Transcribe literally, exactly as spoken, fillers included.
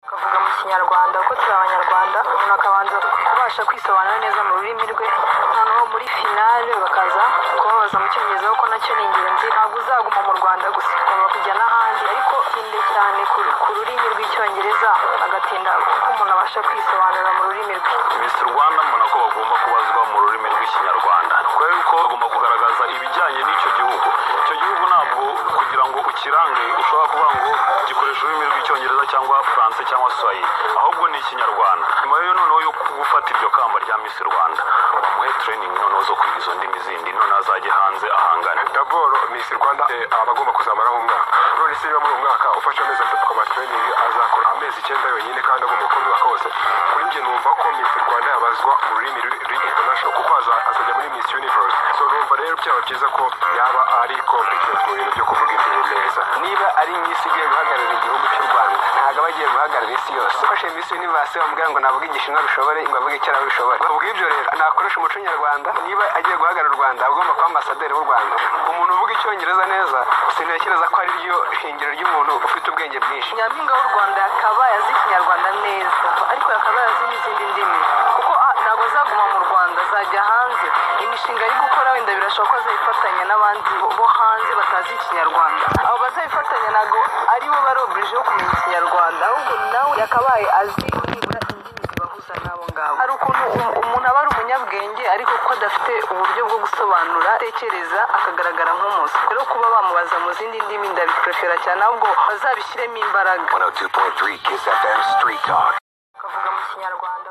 kavuga mu Kinyarwanda ko turi Abanyarwanda, umuntu akabanza kubasha kwisobanura neza mu rurimi rwe, noneho muri finale bakaza kubabaza mu Cyongereza kuko nacyo ni ingenzi. Ntabwo uzaguma mu Rwanda gusa, ugomba kujya n'ahandi, ariko inde cyane ku rurimi rw'Icyongereza agatinda kuko umuntu abasha kwisobanura mu rurimi rwe. Miss Rwanda mbona ko bagomba kubazwa mu rurimi rw'Ikinyarwanda kubera ko bagomba kugaragaza ibijyanye n'icyo gihugu. Icyo gihugu ntabwo kugira ngo ukirange ushobora kuvuga ngo gikoresha ururimi rw'Icyongereza cyangwa France cyangwa Swahili, ahubwo ni Ikinyarwanda. Nyuma yo noneho yo gufata iryo kamba rya Miss Rwanda, bamuhe training noneho zo kwiga izo ndimi zindi, noneho azajye hanze ahangane. D'abord Miss Rwanda abagomba kuzamaraho umwaka, none se niba muri uwo mwaka ufashe amezi atatu ukaba training, azakora amezi icyenda yonyine kandi agomba gukora umwaka wose. Kuri njye numva ko Miss Rwanda yabazwa mu rurimi international kuko azajya muri Miss Universe. So numva rero byaba byiza ko yaba ari competent mu bintu byo kuvuga indimi neza. Niba ari Miss igiye guhagararira igihugu cy'u Rwanda, ntabwo bagiye guhagararira isi yose. Ufashe Miss Universe bamubwira ngo navuga Igishinwa bishobore, ngo avuge Icyarabu bishobore. Bavuga ibyo rero nakoresha umuco nyarwanda. Niba agiye guhagararira u Rwanda, agomba kuba ambasaderi w'u Rwanda. Umuntu uvuga Icyongereza neza sintekereza ko ari ryo shingiro ry'umuntu ufite ubwenge bwinshi. Nyampinga w'u Rwanda akaba azi Ikinyarwanda neza, ariko akaba azi n'izindi ndimi kuko ntabwo azaguma mu Rwanda, azajya hanze. Imishinga ari gukora wenda birashoboka ko azayifatanya n'abandi bo hanze batazi Ikinyarwanda. Abo bazayifatanya ntabwo ari bo bari oblige yo kumenya Ikinyarwanda, ahubwo nawe yakabaye azi nibura indimi zibahuza n'abo ngabo. Hari ukuntu umuntu aba ari umunyabwenge ariko ko adafite uburyo bwo gusobanura, atekereza akagaragara nk'umusa. Rero kuba bamubaza mu zindi ndimi ndabiprefera cyane, ahubwo bazabishyiremo imbaraga. one oh two point three Kiss F M Street Talk. Kavuga mu Kinyarwanda